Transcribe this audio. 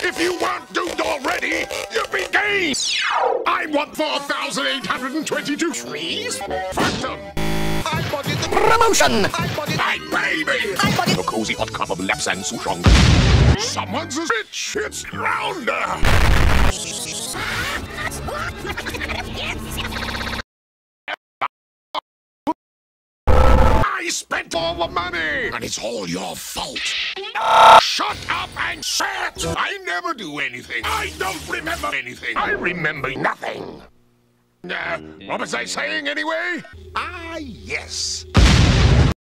If you weren't doomed already, you'd be game! I want 4,822 trees. Phantom! I wanted the promotion! I wanted my baby! I wanted a cozy hot cup of laps and souchong. Someone's a bitch! It's Grounder! I spent all the money! And it's all your fault! Shut up and sit! I never do anything! I don't remember anything! I remember nothing! What was I saying anyway? Ah, yes!